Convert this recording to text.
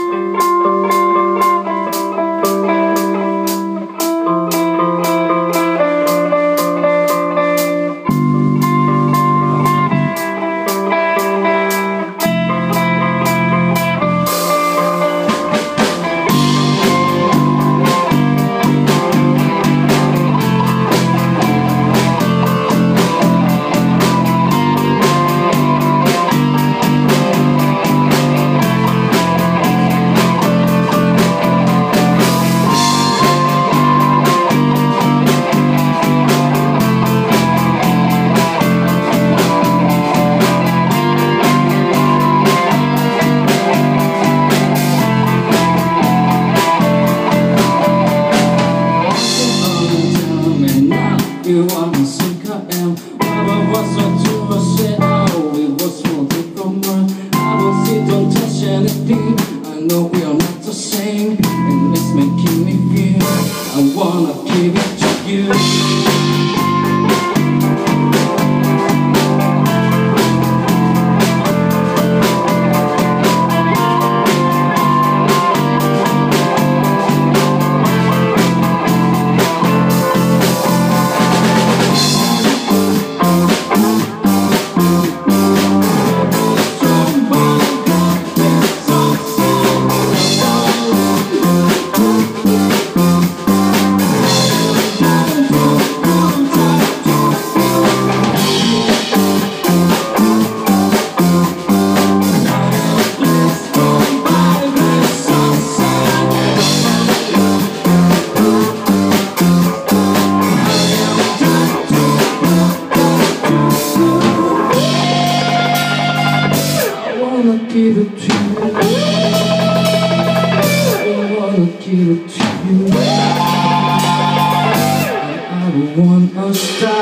You want to sink I am. Whatever was what you were saying, oh, it was for the common. I don't see, don't touch anything. I know we are not the same, and it's making me feel I wanna give it to you. Give it to you. I wanna give it to you. I don't wanna stop.